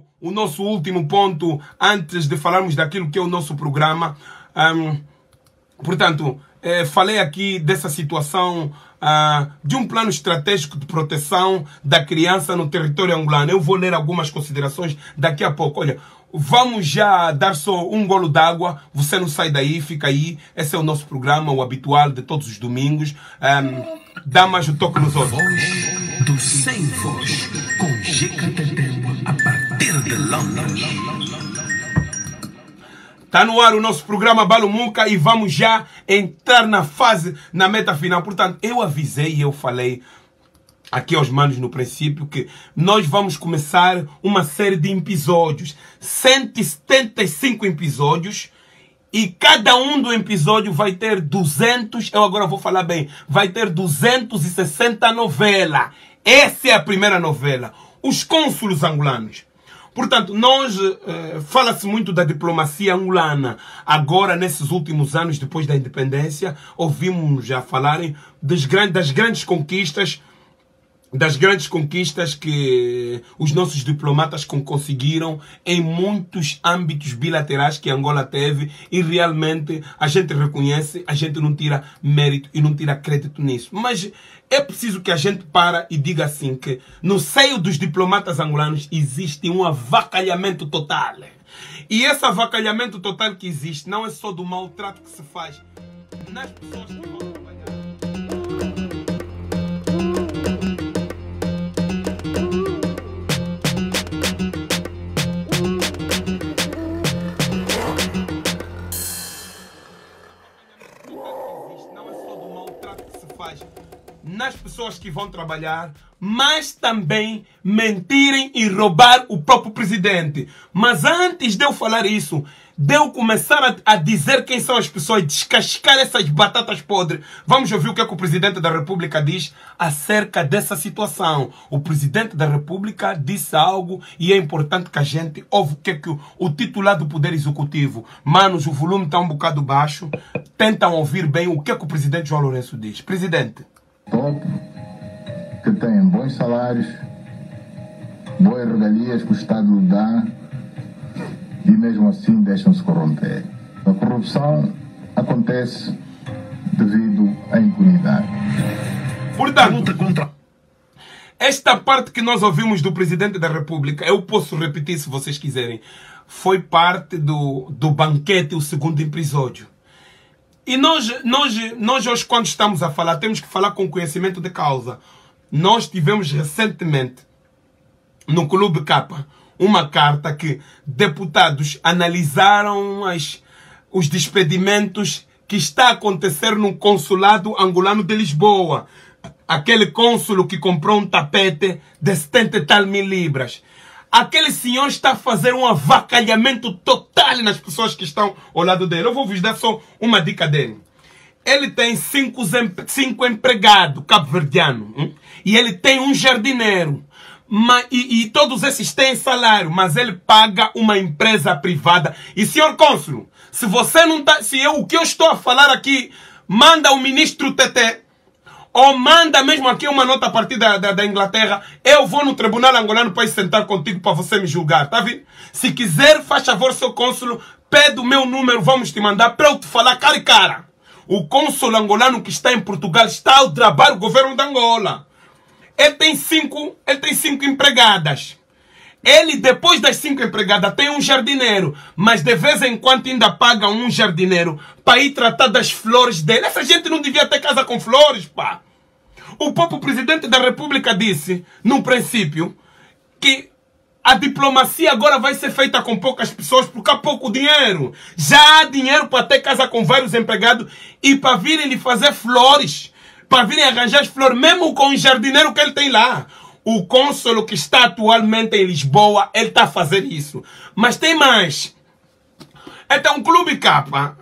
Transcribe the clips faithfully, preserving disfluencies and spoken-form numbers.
o nosso último ponto antes de falarmos daquilo que é o nosso programa. Um, portanto, eh, falei aqui dessa situação uh, de um plano estratégico de proteção da criança no território angolano. Eu vou ler algumas considerações daqui a pouco. Olha, vamos já dar só um golo d'água. Você não sai daí, fica aí. Esse é o nosso programa, o habitual de todos os domingos. Um, dá mais o toque nos outros. Voz do Sem Voz, com G K T Tempo, a partir de Londres. Está no ar o nosso programa Balumuca e vamos já entrar na fase, na meta final. Portanto, eu avisei e eu falei aqui aos manos no princípio que nós vamos começar uma série de episódios. cento e setenta e cinco episódios. E cada um do episódio vai ter duzentos, eu agora vou falar bem, vai ter duzentos e sessenta novelas. Essa é a primeira novela. Os cônsulos angolanos. Portanto, nós, eh, fala-se muito da diplomacia angolana. Agora, nesses últimos anos, depois da independência, ouvimos já falarem das grandes, das grandes conquistas, das grandes conquistas que os nossos diplomatas conseguiram em muitos âmbitos bilaterais que Angola teve, e realmente a gente reconhece, a gente não tira mérito e não tira crédito nisso. Mas é preciso que a gente para e diga assim que no seio dos diplomatas angolanos existe um avacalhamento total. E esse avacalhamento total que existe não é só do maltrato que se faz nas pessoas que vão trabalhar. Nas pessoas que vão trabalhar, mas também mentirem e roubar o próprio presidente. Mas antes de eu falar isso, de eu começar a, a dizer quem são as pessoas, descascar essas batatas podres, vamos ouvir o que, é que o Presidente da República diz acerca dessa situação. O Presidente da República disse algo e é importante que a gente ouve o que, é que o, o titular do Poder Executivo. Manos, o volume está um bocado baixo. Tentam ouvir bem o que, é que o Presidente João Lourenço diz. Presidente. Top, que têm bons salários, boas regalias que o Estado dá e mesmo assim deixam-se corromper. A corrupção acontece devido à impunidade. Portanto, contra esta parte que nós ouvimos do Presidente da República, eu posso repetir se vocês quiserem, foi parte do, do banquete, o segundo episódio. E nós, nós, nós hoje, quando estamos a falar, temos que falar com conhecimento de causa. Nós tivemos recentemente, no Clube Capa, uma carta que deputados analisaram as, os despedimentos que está a acontecer no consulado angolano de Lisboa. Aquele cônsulo que comprou um tapete de setenta e tal mil libras. Aquele senhor está a fazer um avacalhamento total nas pessoas que estão ao lado dele. Eu vou vos dar só uma dica dele. Ele tem cinco, cinco empregados cabo-verdianos. Hein? E ele tem um jardineiro. Mas, e, e todos esses têm salário, mas ele paga uma empresa privada. E senhor cônsul, se você não tá... Se eu, o que eu estou a falar aqui, manda o ministro Tete... Ou manda mesmo aqui uma nota a partir da, da, da Inglaterra. Eu vou no tribunal angolano para ir sentar contigo para você me julgar, tá vendo? Se quiser, faz favor, seu cônsul, pede o meu número, vamos te mandar para eu te falar cara e cara. O cônsul angolano que está em Portugal está ao trabalho do governo de Angola. Ele tem cinco, ele tem cinco empregadas. Ele, depois das cinco empregadas, tem um jardineiro. Mas de vez em quando ainda paga um jardineiro para ir tratar das flores dele. Essa gente não devia ter casa com flores, pá. O próprio Presidente da República disse, no princípio, que a diplomacia agora vai ser feita com poucas pessoas porque há pouco dinheiro. Já há dinheiro para ter casa com vários empregados e para virem lhe fazer flores. Para virem arranjar as flores, mesmo com o jardineiro que ele tem lá. O cônsul que está atualmente em Lisboa, ele está a fazer isso. Mas tem mais. Então, o Clube Capa,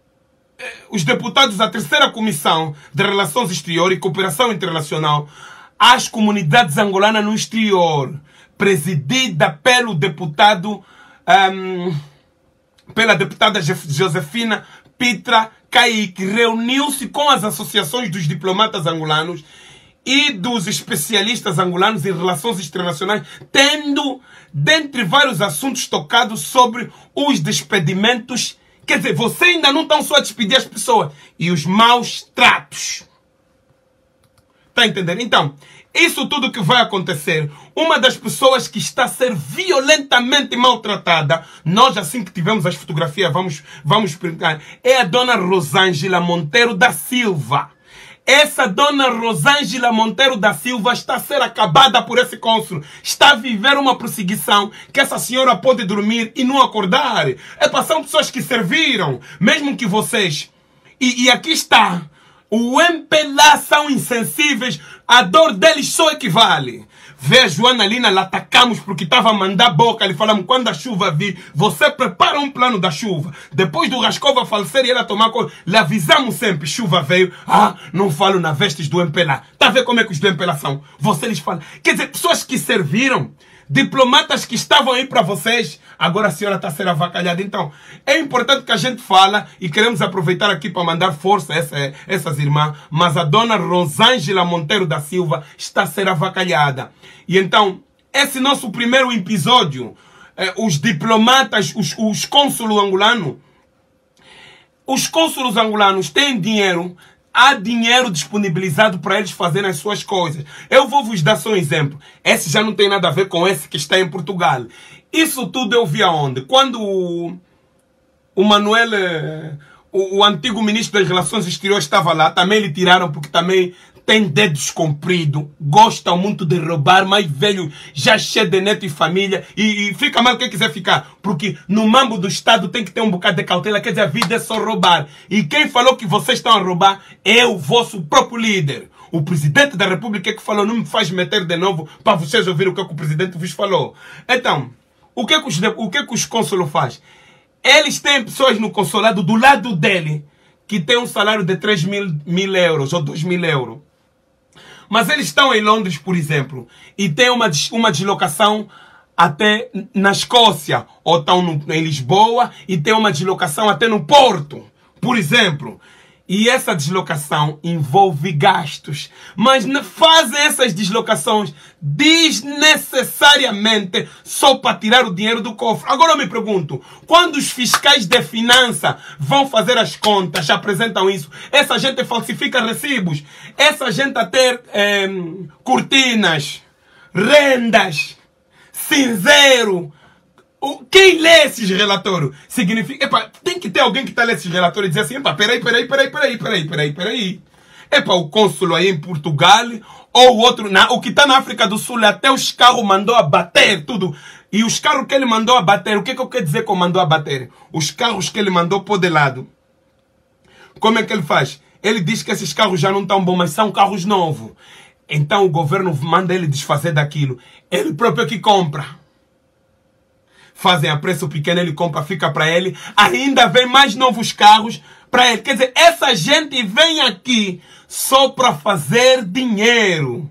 os deputados da terceira Comissão de Relações Exteriores e Cooperação Internacional, às comunidades angolanas no exterior, presidida pelo deputado, um, pela deputada Josefina Pitra Kaique, reuniu-se com as associações dos diplomatas angolanos e dos especialistas angolanos em relações internacionais, tendo, dentre vários assuntos tocados, sobre os despedimentos. Quer dizer, você ainda não está só a despedir as pessoas, e os maus tratos. Está a entender? Então, isso tudo que vai acontecer, uma das pessoas que está a ser violentamente maltratada, nós assim que tivemos as fotografias, vamos, vamos explicar, é a dona Rosângela Monteiro da Silva. Essa dona Rosângela Monteiro da Silva está a ser acabada por esse cônsul. Está a viver uma perseguição que essa senhora pode dormir e não acordar. É para são pessoas que serviram, mesmo que vocês. E, e aqui está. O M P L A são insensíveis, a dor deles só equivale. Vê a Joana Lina, lá atacamos porque estava a mandar boca, lhe falamos, quando a chuva vir, você prepara um plano da chuva. Depois do Rascova falecer e ela tomar conta, lhe avisamos sempre, chuva veio, ah, não falo na vestes do M P L A. Está a ver como é que os do M P L A são? Você lhes fala. Quer dizer, pessoas que serviram, diplomatas que estavam aí para vocês, agora a senhora está a ser avacalhada. Então, é importante que a gente fala e queremos aproveitar aqui para mandar força a essa, essas irmãs, mas a dona Rosângela Monteiro da Silva está a ser avacalhada. E então, esse nosso primeiro episódio, eh, os diplomatas, os, os cônsulos angolanos, os cônsulos angolanos têm dinheiro, há dinheiro disponibilizado para eles fazerem as suas coisas. Eu vou vos dar só um exemplo. Esse já não tem nada a ver com esse que está em Portugal. Isso tudo eu vi aonde? Quando o, o Manuel, o, o antigo ministro das Relações Exteriores estava lá, também lhe tiraram porque também tem dedos compridos, gosta muito de roubar, mas velho, já cheio de neto e família, e, e fica mal quem quiser ficar, porque no mambo do Estado tem que ter um bocado de cautela, quer dizer, a vida é só roubar. E quem falou que vocês estão a roubar é o vosso próprio líder. O presidente da República é que falou, não me faz meter de novo para vocês ouvirem o que, é que o presidente vos falou. Então, o que é que os, o que é que os cônsulos fazem? Eles têm pessoas no consulado do lado dele que tem um salário de três mil, mil euros ou dois mil euros. Mas eles estão em Londres, por exemplo, e tem uma, uma deslocação até na Escócia, ou estão no, em Lisboa, e tem uma deslocação até no Porto, por exemplo. E essa deslocação envolve gastos. Mas fazem essas deslocações desnecessariamente só para tirar o dinheiro do cofre. Agora eu me pergunto, quando os fiscais de finança vão fazer as contas, apresentam isso, essa gente falsifica recibos, essa gente a ter é, cortinas, rendas, cinzeiro. Quem lê esses relatórios significa... Epa, tem que ter alguém que está lendo esses relatórios e dizer assim, epa, peraí, peraí, peraí, peraí, peraí, peraí, peraí. Epa, o cônsul aí em Portugal, ou o outro, na, o que está na África do Sul, até os carros mandou abater tudo. E os carros que ele mandou abater, o que, que eu quero dizer com mandou abater? Os carros que ele mandou pôr de lado. Como é que ele faz? Ele diz que esses carros já não estão bons, mas são carros novos. Então o governo manda ele desfazer daquilo. Ele próprio que compra. Fazem a preço pequeno, ele compra, fica para ele. Ainda vem mais novos carros para ele. Quer dizer, essa gente vem aqui só para fazer dinheiro.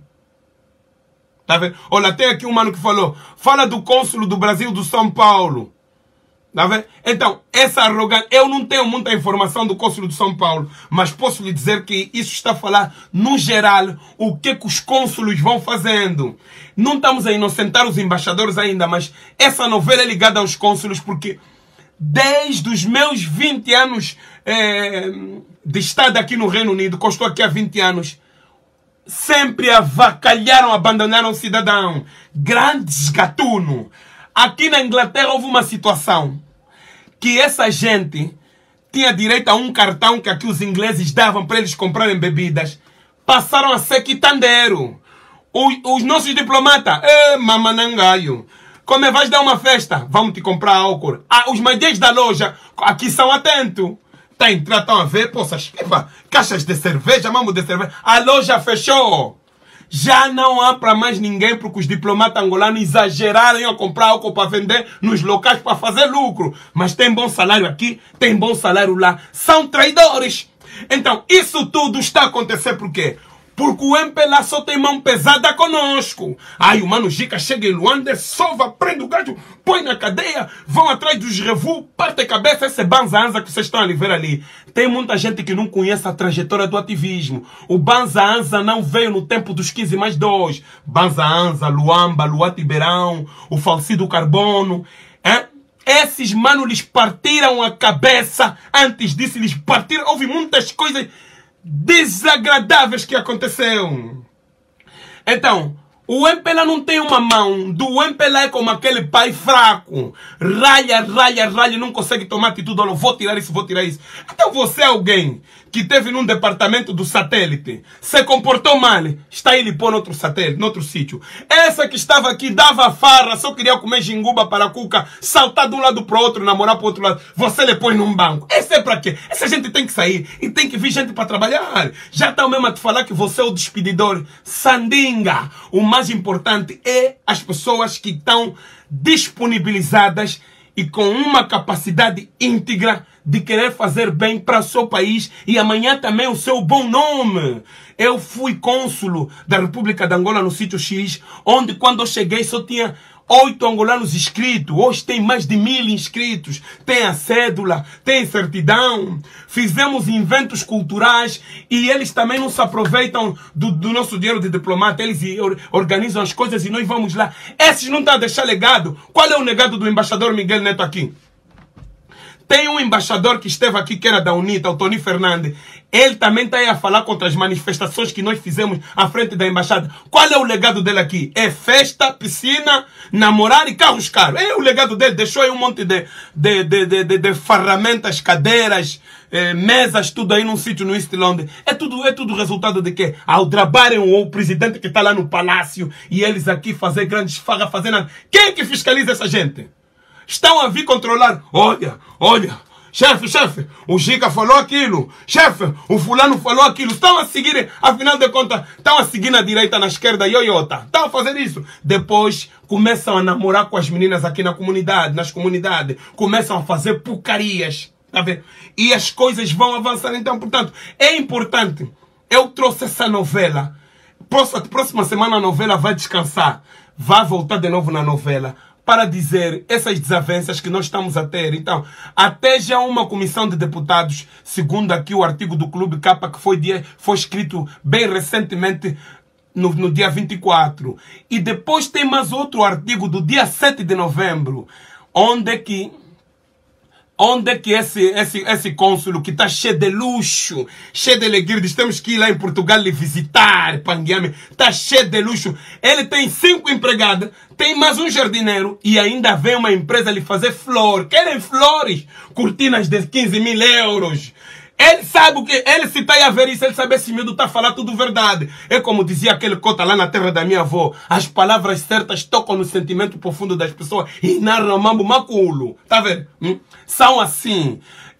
Tá vendo? Olha, tem aqui um mano que falou, fala do cônsul do Brasil do São Paulo. Tá vendo? Então, essa arrogância, eu não tenho muita informação do cônsul do São Paulo, mas posso lhe dizer que isso está a falar, no geral, o que, que os cônsulos vão fazendo. Não estamos a inocentar os embaixadores ainda, mas essa novela é ligada aos cônsulos, porque desde os meus vinte anos é, de estado aqui no Reino Unido, que eu estou aqui há vinte anos, sempre avacalharam, abandonaram o cidadão. Grandes gatuno. Aqui na Inglaterra houve uma situação que essa gente tinha direito a um cartão que aqui os ingleses davam para eles comprarem bebidas. Passaram a ser quitandeiro. Os, os nossos diplomatas, eh, mamanangaio, como é, vais dar uma festa? Vamos te comprar álcool. Ah, os maidês da loja, aqui são atentos. Tá entrando, estão a ver, poças, caixas de cerveja, mamo de cerveja. A loja fechou. Já não há para mais ninguém porque os diplomatas angolanos exageraram a comprar álcool para vender nos locais para fazer lucro. Mas tem bom salário aqui, tem bom salário lá. São traidores. Então, isso tudo está a acontecer por quê? Porque o M P L A só tem mão pesada conosco. Aí o Mano Gica chega em Luanda, sova, prende o gajo, põe na cadeia, vão atrás dos revus, parte a cabeça, esse banza-anza que vocês estão a ver ali. Tem muita gente que não conhece a trajetória do ativismo. O banza-anza não veio no tempo dos quinze mais dois. Banza-anza, Luamba, Luá Tiberão, o falecido Carbono. Hein? Esses manos lhes partiram a cabeça. Antes disso, lhes partiram. Houve muitas coisas desagradáveis que aconteceram. Então, o M P L A não tem uma mão. Do M P L A é como aquele pai fraco. Ralha, ralha, ralha, não consegue tomar atitude. Olha, vou tirar isso, vou tirar isso. Então você é alguém que teve num departamento do satélite, se comportou mal, está ele pôr noutro satélite, noutro sítio. Essa que estava aqui dava farra, só queria comer jinguba para a cuca, saltar de um lado para o outro, namorar para o outro lado. Você lhe põe num banco. Esse é para quê? Essa gente tem que sair e tem que vir gente para trabalhar. Já está o mesmo a te falar que você é o despedidor. Sandinga. O mais importante é as pessoas que estão disponibilizadas e com uma capacidade íntegra de querer fazer bem para o seu país e amanhã também o seu bom nome. Eu fui cônsulo da República de Angola no sítio X, onde quando eu cheguei só tinha oito angolanos inscritos. Hoje tem mais de mil inscritos. Tem a cédula, tem certidão. Fizemos eventos culturais e eles também não se aproveitam do, do nosso dinheiro de diplomata. Eles organizam as coisas e nós vamos lá. Esses não estão a deixar legado. Qual é o legado do embaixador Miguel Neto aqui? Tem um embaixador que esteve aqui, que era da UNITA, o Tony Fernandes. Ele também está aí a falar contra as manifestações que nós fizemos à frente da embaixada. Qual é o legado dele aqui? É festa, piscina, namorar e carros caros. É o legado dele. Deixou aí um monte de, de, de, de, de, de ferramentas, cadeiras, eh, mesas, tudo aí num sítio no East London. É tudo, é tudo resultado de quê? Ao trabalhem o presidente que está lá no palácio e eles aqui fazer grandes farras, fazer nada. Quem é que fiscaliza essa gente? Estão a vir controlar. Olha, olha, chefe, chefe, o Gica falou aquilo. Chefe, o fulano falou aquilo. Estão a seguir, afinal de contas, estão a seguir na direita, na esquerda, ioiota. Estão a fazer isso. Depois começam a namorar com as meninas aqui na comunidade, nas comunidades. Começam a fazer porcarias. Tá vendo? E as coisas vão avançar. Então, portanto, é importante. Eu trouxe essa novela. Próxima, próxima semana a novela vai descansar. Vai voltar de novo na novela. Para dizer essas desavenças que nós estamos a ter. Então, até já uma comissão de deputados, segundo aqui o artigo do Clube K, que foi, dia, foi escrito bem recentemente, no, no dia vinte e quatro. E depois tem mais outro artigo do dia sete de novembro, onde é que... Onde é que esse, esse, esse cônsulo que está cheio de luxo, cheio de alegria, temos que ir lá em Portugal lhe visitar, Panguiame, está cheio de luxo. Ele tem cinco empregadas, tem mais um jardineiro e ainda vem uma empresa lhe fazer flor. Querem flores, cortinas de quinze mil euros. Ele sabe o que, ele se está a ver isso, ele sabe esse miúdo está a falar tudo verdade. É como dizia aquele cota lá na terra da minha avó, as palavras certas tocam no sentimento profundo das pessoas e narram mambo maculo. Tá vendo? Hum? São assim.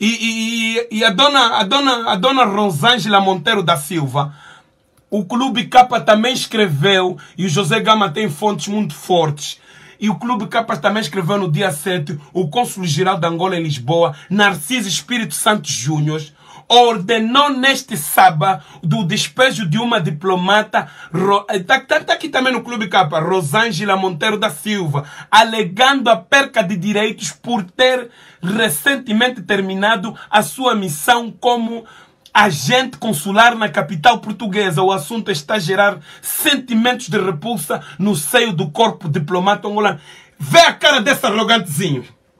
E, e, e a dona, a dona, a dona Rosângela Monteiro da Silva, o Clube K também escreveu, e o José Gama tem fontes muito fortes. E o Clube K também escreveu no dia sete, o cônsul-geral de Angola em Lisboa, Narciso Espírito Santo Júnior, ordenou neste sábado do despejo de uma diplomata, está tá, tá aqui também no Clube K, Rosângela Monteiro da Silva, alegando a perca de direitos por ter recentemente terminado a sua missão como agente consular na capital portuguesa. O assunto está a gerar sentimentos de repulsa no seio do corpo diplomata angolano. Vê a cara desse arrogantezinho.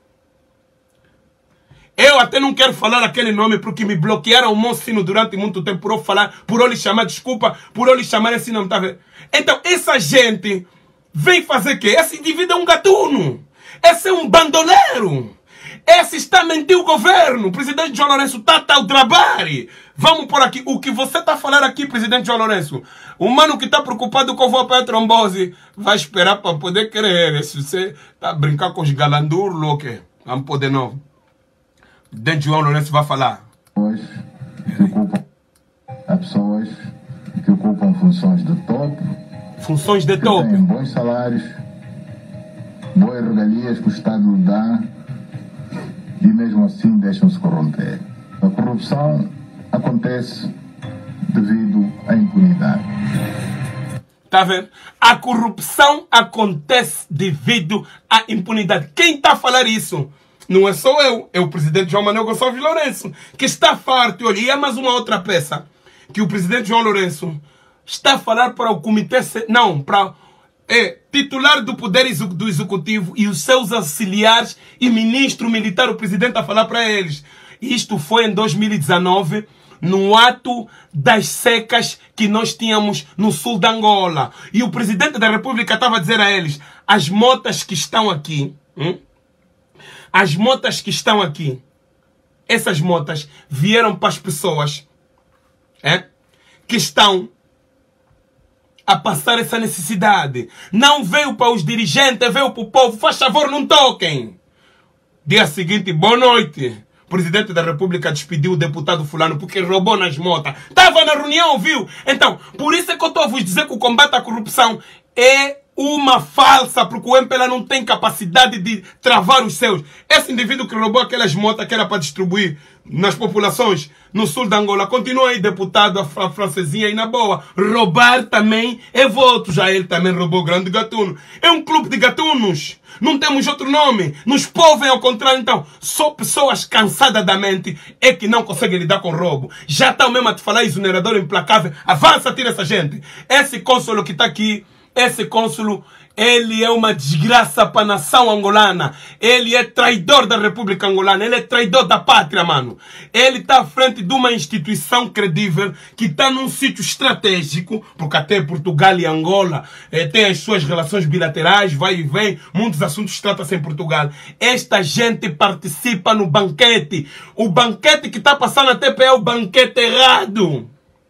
Eu até não quero falar aquele nome porque me bloquearam o Mocino durante muito tempo por eu falar, por eu lhe chamar, desculpa, por eu lhe chamar esse nome, tá vendo? Então, essa gente vem fazer o quê? Esse indivíduo é um gatuno. Esse é um bandoleiro. Esse está a mentir o governo. O presidente João Lourenço está a o trabalho. Vamos por aqui. O que você está a falar aqui, presidente João Lourenço? O mano que está preocupado que eu vou apanhar trombose vai esperar para poder querer. Se você está a brincar com os galandurlos, o quê? Vamos poder não. O presidente João Lourenço vai falar. Hoje, que ocupam, há pessoas que ocupam funções de topo. Funções de que topo. Têm bons salários, boas regalias que o Estado dá. E mesmo assim deixam-se corromper. A corrupção acontece devido à impunidade. Tá vendo? A corrupção acontece devido à impunidade. Quem está a falar isso? Não é só eu, é o presidente João Manuel Gonçalves Lourenço, que está farto. Olha, e é mais uma outra peça que o presidente João Lourenço está a falar para o comitê, não, para é, titular do Poder do Executivo e os seus auxiliares e ministro militar, o presidente a falar para eles. Isto foi em dois mil e dezenove, no ato das secas que nós tínhamos no sul da Angola. E o presidente da República estava a dizer a eles, as motas que estão aqui, hum? as motas que estão aqui, essas motas vieram para as pessoas é, que estão a passar essa necessidade. Não veio para os dirigentes, veio para o povo. Faz favor, não toquem. Dia seguinte, boa noite. O presidente da República despediu o deputado fulano porque roubou nas motas. Estava na reunião, viu? Então, por isso é que eu estou a vos dizer que o combate à corrupção é uma falsa, porque o M P L A não tem capacidade de travar os seus. Esse indivíduo que roubou aquelas motas que era para distribuir nas populações no sul da Angola, continua aí deputado, a francesinha aí na boa. Roubar também é voto, já ele também roubou grande gatuno. É um clube de gatunos, não temos outro nome. Nos povem ao contrário, então. Só pessoas cansadas da mente é que não conseguem lidar com roubo. Já está mesmo a te falar, exonerador implacável. Avança, tira essa gente. Esse cônsulo que está aqui, esse cônsulo, ele é uma desgraça para a nação angolana. Ele é traidor da República Angolana. Ele é traidor da pátria, mano. Ele está à frente de uma instituição credível que está num sítio estratégico, porque até Portugal e Angola eh, têm as suas relações bilaterais, vai e vem, muitos assuntos tratam-se em Portugal. Esta gente participa no banquete. O banquete que está passando na T P é o banquete errado.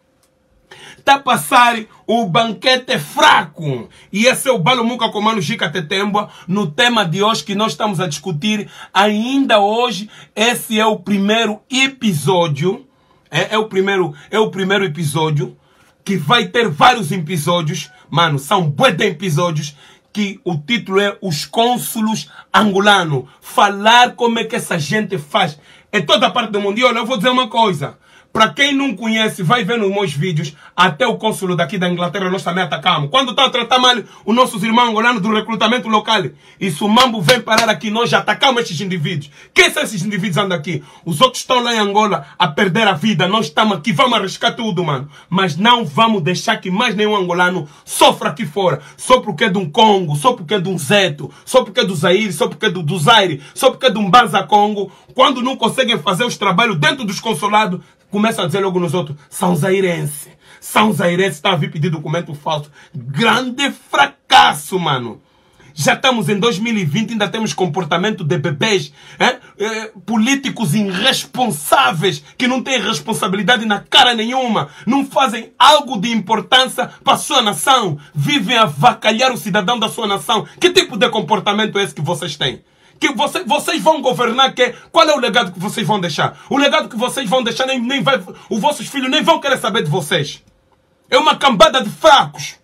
Está a passar o banquete fraco. E esse é o Balo Muka com Mano Jica Tetembwa no tema de hoje que nós estamos a discutir. Ainda hoje, esse é o primeiro episódio. É, é, o, primeiro, é o primeiro episódio que vai ter vários episódios. Mano, são bué de episódios que o título é Os Cônsulos Angolanos. Falar como é que essa gente faz. Em toda a parte do mundo. E olha, eu vou dizer uma coisa. Para quem não conhece, vai ver nos meus vídeos, até o cônsulo daqui da Inglaterra nós também atacamos. Quando está a tratar mal os nossos irmãos angolanos do recrutamento local, e se o mambo vem parar aqui, nós já atacamos esses indivíduos. Quem são esses indivíduos andam aqui? Os outros estão lá em Angola a perder a vida. Nós estamos aqui, vamos arriscar tudo, mano. Mas não vamos deixar que mais nenhum angolano sofra aqui fora. Só porque é de um Congo, só porque é de um Zeto, só porque é do Zaire, só porque é do, do Zaire, só porque é de um Banza Congo. Quando não conseguem fazer os trabalhos dentro dos consulados, começam a dizer logo nos outros, são zairense. São zairense, está a vir pedir documento falso. Grande fracasso, mano. Já estamos em dois mil e vinte, ainda temos comportamento de bebês, é? É, políticos irresponsáveis, que não têm responsabilidade na cara nenhuma, não fazem algo de importância para a sua nação, vivem a avacalhar o cidadão da sua nação. Que tipo de comportamento é esse que vocês têm? Que você, vocês vão governar, que qual é o legado que vocês vão deixar? O legado que vocês vão deixar, nem, nem vai, os vossos filhos nem vão querer saber de vocês. É uma cambada de fracos.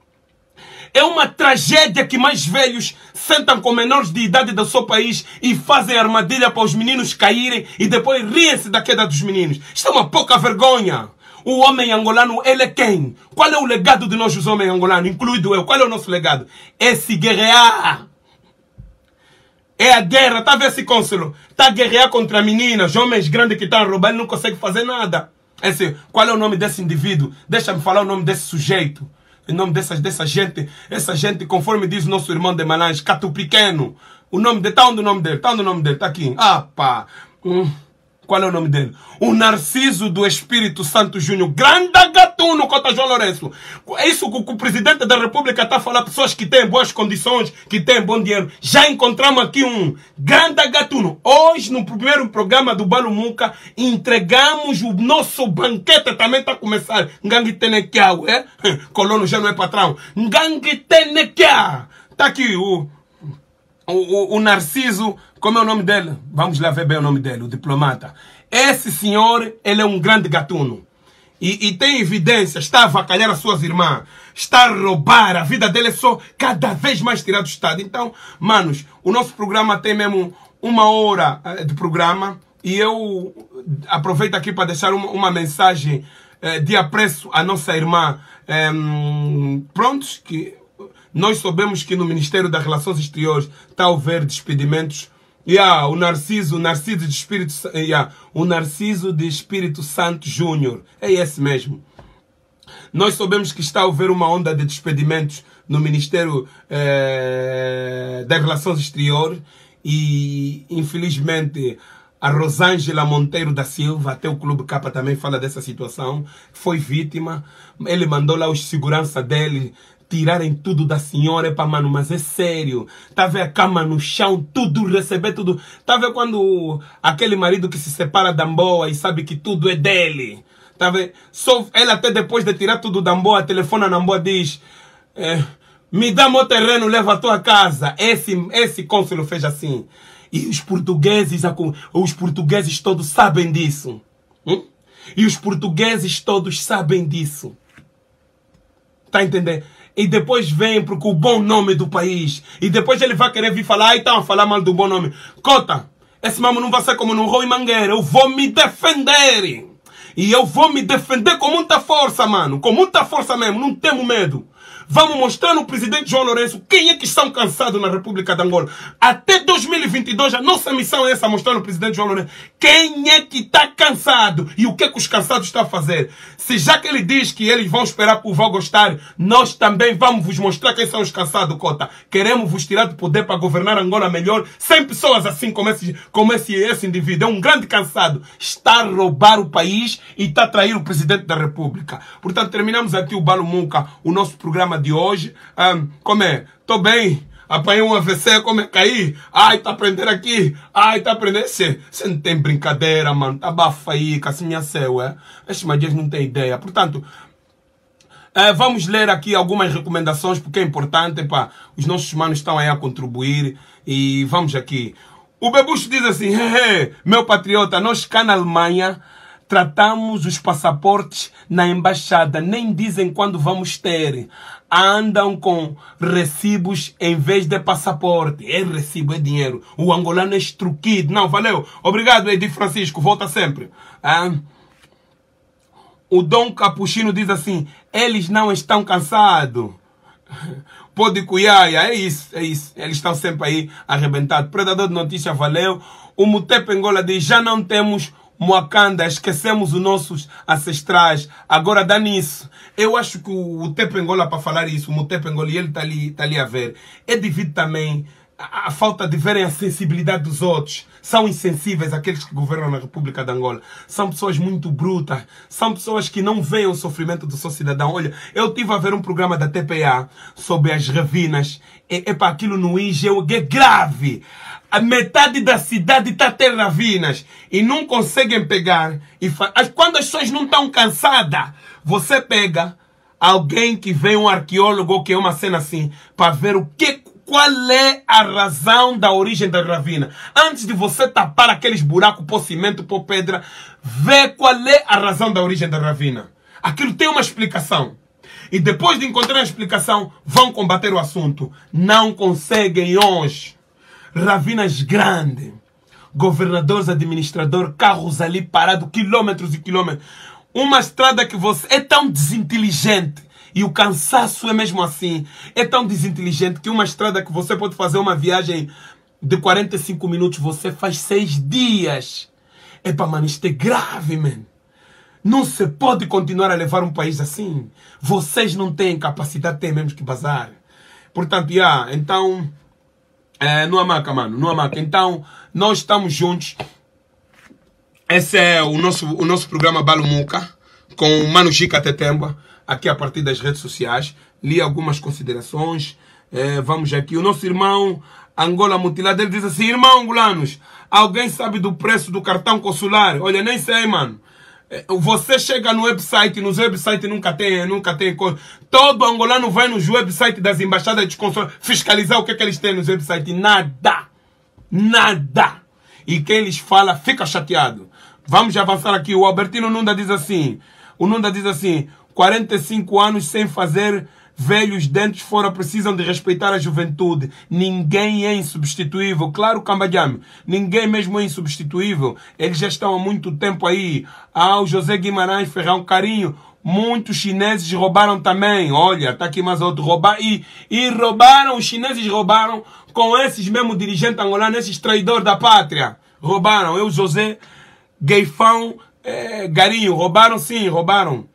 É uma tragédia que mais velhos sentam com menores de idade do seu país e fazem armadilha para os meninos caírem e depois riem-se da queda dos meninos. Isto é uma pouca vergonha. O homem angolano, ele é quem? Qual é o legado de nós, os homens angolanos, incluído eu? Qual é o nosso legado? É se guerrear. É a guerra, tá vendo esse cônsulo? Tá a guerrear contra meninas, homens grandes que estão a roubar e não conseguem fazer nada. Esse, qual é o nome desse indivíduo? Deixa-me falar o nome desse sujeito. O nome dessa, dessa gente, essa gente, conforme diz o nosso irmão de Malange, Catu Pequeno. O nome dele, tá onde o nome dele? Tá onde o nome dele? Tá aqui. Ah, pá. Hum. Qual é o nome dele? O Narciso do Espírito Santo Júnior. Grande gatuno contra João Lourenço. É isso que o presidente da República está a falar. Pessoas que têm boas condições, que têm bom dinheiro. Já encontramos aqui um grande gatuno. Hoje, no primeiro programa do Balo Muka, entregamos o nosso banquete. Também está a começar. Ngangue Tenequiau, é? Colono já não é patrão. Ngangue Tenequiau. Está aqui o... O, o, o Narciso, como é o nome dele? Vamos lá ver bem o nome dele, o diplomata. Esse senhor, ele é um grande gatuno. E, e tem evidência, está a avacalhar as suas irmãs, está a roubar, a vida dele é só cada vez mais tirar do Estado. Então, manos, o nosso programa tem mesmo uma hora de programa e eu aproveito aqui para deixar uma, uma mensagem de apreço à nossa irmã Um, prontos, que nós soubemos que no Ministério das Relações Exteriores está a haver despedimentos. Yeah, o Narciso, o Narciso de Espírito, yeah, o Narciso de Espírito Santo Júnior. É esse mesmo. Nós soubemos que está a haver uma onda de despedimentos no Ministério eh, das Relações Exteriores e, infelizmente, a Rosângela Monteiro da Silva, até o Clube Capa também fala dessa situação, foi vítima. Ele mandou lá os segurança dele tirarem tudo da senhora. Epa, mano, mas é sério. Tá vendo a cama no chão, tudo, receber tudo. Tá vendo quando aquele marido que se separa da Amboa e sabe que tudo é dele? Tá vendo? Só ele até depois de tirar tudo da Amboa, telefona na Amboa, diz... É, me dá meu terreno, leva a tua casa. Esse, esse cônsul fez assim. E os portugueses, os portugueses todos sabem disso. Hum? E os portugueses todos sabem disso. Tá entendendo? E depois vem porque o bom nome do país. E depois ele vai querer vir falar, ai, estão a falar mal do bom nome. Cota, esse mamo não vai ser como no Rui Mangueira. Eu vou me defender. E eu vou me defender com muita força, mano. Com muita força mesmo, não temo medo. Vamos mostrar no presidente João Lourenço quem é que estão cansados na República de Angola. Até dois mil e vinte e dois, a nossa missão é essa, mostrar no presidente João Lourenço quem é que está cansado e o que é que os cansados estão a fazer. Se já que ele diz que eles vão esperar por vão gostar, nós também vamos vos mostrar quem são os cansados, Cota. Queremos vos tirar do poder para governar Angola melhor, sem pessoas assim como esse, como esse, esse indivíduo. É um grande cansado. Está a roubar o país e está a trair o presidente da República. Portanto, terminamos aqui o Balo Muca, o nosso programa de hoje. Um, como é? Tô bem. Apanhei um A V C, como é? Caí. Ai, tá aprendendo aqui. Ai, tá aprendendo. Você não tem brincadeira, mano. Tá bafa aí, que assim é seu, é? Estes magias não tem ideia. Portanto, é, vamos ler aqui algumas recomendações, porque é importante, pá. Os nossos manos estão aí a contribuir. E vamos aqui. O Bebucho diz assim, hehe, meu patriota, nós cá na Alemanha tratamos os passaportes na embaixada, nem dizem quando vamos ter. Andam com recibos em vez de passaporte. É recibo, é dinheiro. O angolano é estruquido. Não, valeu. Obrigado, Edi Francisco. Volta sempre. Ah. O Dom Capuchino diz assim, eles não estão cansados. Pode cuiaia, é isso, é isso. Eles estão sempre aí arrebentados. Predador de notícia, valeu. O Mutepe Angola diz, já não temos Moacanda, esquecemos os nossos ancestrais, agora dá nisso. Eu acho que o Tepe Angola, para falar isso, o Mutepe Angola, ele está ali, tá ali a ver, é devido também a, a falta de verem a sensibilidade dos outros. São insensíveis aqueles que governam na República de Angola. São pessoas muito brutas, são pessoas que não veem o sofrimento do seu cidadão. Olha, eu estive a ver um programa da T P A sobre as ravinas, é, é para aquilo no I G, é grave. A metade da cidade está a ter ravinas e não conseguem pegar. E quando as pessoas não estão cansadas, você pega alguém que vem, um arqueólogo, que é uma cena assim, para ver o que, qual é a razão da origem da ravina. Antes de você tapar aqueles buracos, pôr cimento, pôr pedra, vê qual é a razão da origem da ravina. Aquilo tem uma explicação. E depois de encontrar a explicação, vão combater o assunto. Não conseguem hoje. Ravinas grandes, governadores, administrador, carros ali parados, quilômetros e quilômetros. Uma estrada que você é tão desinteligente, e o cansaço é mesmo assim, é tão desinteligente que uma estrada que você pode fazer uma viagem de quarenta e cinco minutos, você faz seis dias. Epa, mano, isto é grave, man. Não se pode continuar a levar um país assim. Vocês não têm capacidade, têm mesmo que bazar. Portanto, yeah, então... É, não amaca, mano, não amaca. Então, nós estamos juntos. Esse é o nosso, o nosso programa Balo Muca, com o Mano Jica Tetemba, aqui a partir das redes sociais. Li algumas considerações. É, vamos aqui. O nosso irmão Angola Mutilado, ele diz assim, irmão angolanos, alguém sabe do preço do cartão consular? Olha, nem sei, mano. Você chega no website, nos websites nunca tem, nunca tem coisa. Todo angolano vai nos websites das embaixadas de consulados fiscalizar o que é que eles têm nos websites. Nada. Nada. E quem lhes fala fica chateado. Vamos avançar aqui. O Albertino Nunda diz assim. O Nunda diz assim. quarenta e cinco anos sem fazer velhos dentes fora, precisam de respeitar a juventude. Ninguém é insubstituível. Claro, Cambajame, ninguém mesmo é insubstituível. Eles já estão há muito tempo aí. Ah, o José Guimarães Ferrão, carinho. muitos chineses roubaram também. Olha, está aqui mais outro. Roubar, e, e roubaram, os chineses roubaram com esses mesmos dirigentes angolanos, esses traidores da pátria. Roubaram. Eu, José, Gueifão, é, Garinho, roubaram sim, roubaram.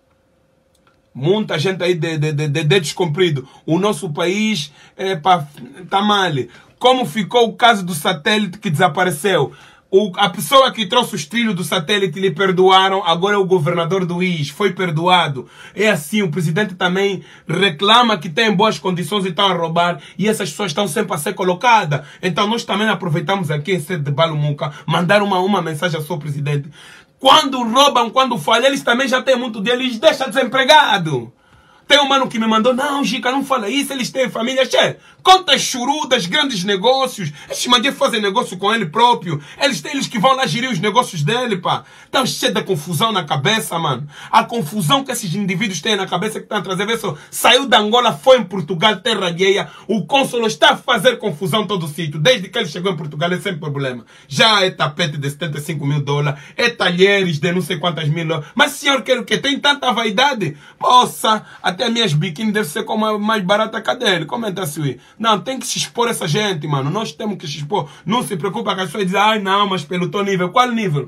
Muita gente aí de, de, de, de dedos compridos. O nosso país é, pá, tá mal. Como ficou o caso do satélite que desapareceu? O, a pessoa que trouxe os trilhos do satélite lhe perdoaram, agora é o governador do I S, foi perdoado. É assim, o presidente também reclama que tem boas condições e estão a roubar, e essas pessoas estão sempre a ser colocadas. Então nós também aproveitamos aqui em sede de Balumuca, mandar uma, uma mensagem ao seu presidente. Quando roubam, quando falham, eles também já têm muito dinheiro, eles deixam desempregado. Tem um mano que me mandou, não, Gica, não fala isso, eles têm família. Che, conta churudas, grandes negócios. Esses mandinhos fazem negócio com ele próprio. Eles têm eles que vão lá gerir os negócios dele, pá. Estão cheios de confusão na cabeça, mano. A confusão que esses indivíduos têm na cabeça que estão a trazer. Vê só, saiu da Angola, foi em Portugal, terra alheia. O cônsul está a fazer confusão em todo o sítio. Desde que ele chegou em Portugal, é sempre problema. Já é tapete de setenta e cinco mil dólares, é talheres de não sei quantas mil dólares. Mas o senhor quer o quê? Tem tanta vaidade? Poxa, até minhas biquíni deve ser como a mais barata que a dele. Comenta assim. Não, tem que se expor essa gente, mano. Nós temos que se expor. Não se preocupa com as pessoas dizem, ai não, mas pelo teu nível. Qual nível?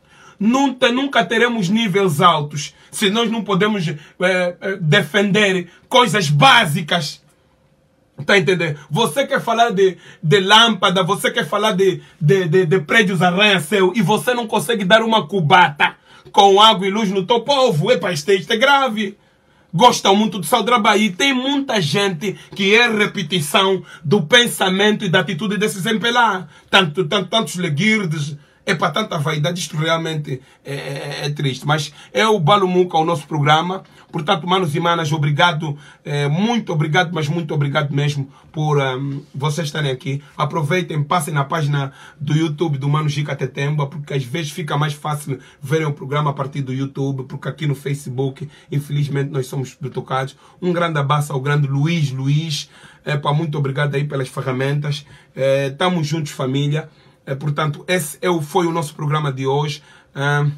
Nunca, nunca teremos níveis altos se nós não podemos é, é, defender coisas básicas. Tá entendendo? Você quer falar de, de lâmpada, você quer falar de, de, de, de prédios arranha-céu e você não consegue dar uma cubata com água e luz no teu povo. Epa, isto, isto é grave. Gostam muito de Saudra Bahia. Tem muita gente que é repetição do pensamento e da atitude desses M P L A. Tanto, tanto, tantos leguirdes. É para tanta vaidade. Isto realmente é, é, é triste. Mas é o Balumuca, o nosso programa. Portanto, manos e manas, obrigado. É, muito obrigado, mas muito obrigado mesmo por um, vocês estarem aqui. Aproveitem, passem na página do YouTube do Mano Gica Tetemba, porque às vezes fica mais fácil verem o programa a partir do YouTube, porque aqui no Facebook, infelizmente, nós somos tocados. Um grande abraço ao grande Luiz Luiz. É, pá, muito obrigado aí pelas ferramentas. Estamos é, juntos, família. É, portanto, esse é o, foi o nosso programa de hoje. Uh,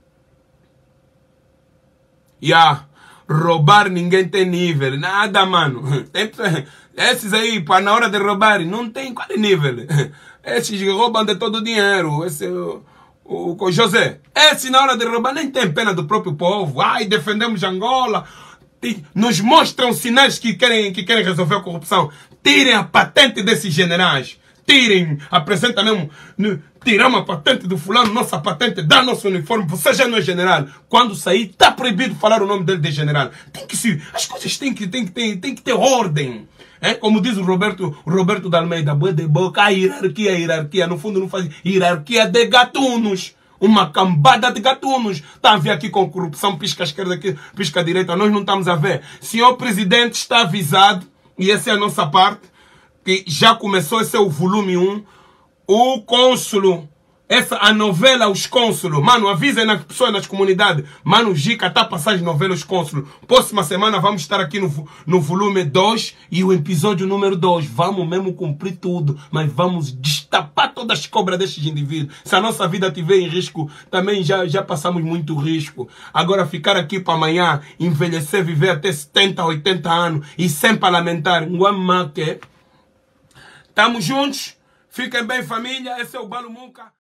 yeah. Roubar ninguém tem nível. Nada, mano. Tem, esses aí, para na hora de roubar, não tem qual é nível. Esses roubam de todo o dinheiro. Esse, o, o, o José. Esse na hora de roubar nem tem pena do próprio povo. Ai, defendemos Angola. Nos mostram sinais que querem, que querem resolver a corrupção. Tirem a patente desses generais. Tirem, apresenta mesmo, tiramos a patente do fulano, nossa patente, dá nosso uniforme, você já não é general. Quando sair, está proibido falar o nome dele de general. Tem que se, as coisas têm que, têm que, têm, têm que ter ordem. É? Como diz o Roberto, o Roberto da Almeida, boa de boca, a hierarquia, a hierarquia, no fundo não faz hierarquia de gatunos. Uma cambada de gatunos. Está a ver aqui com corrupção, pisca à esquerda, pisca à direita, nós não estamos a ver. Senhor Presidente, está avisado, e essa é a nossa parte, que já começou, esse é o volume um, o cônsulo, essa, a novela Os Cônsulos, mano, avisem nas pessoas, nas comunidades, mano, Gica está a passar as novelas Os Cônsulos, próxima semana vamos estar aqui no, no volume dois e o episódio número dois, vamos mesmo cumprir tudo, mas vamos destapar todas as cobras destes indivíduos. Se a nossa vida estiver em risco, também já, já passamos muito risco. Agora ficar aqui para amanhã, envelhecer, viver até setenta, oitenta anos e sempre a lamentar, Nguamaque. Tamo juntos, fiquem bem, família. Esse é o Balumuca.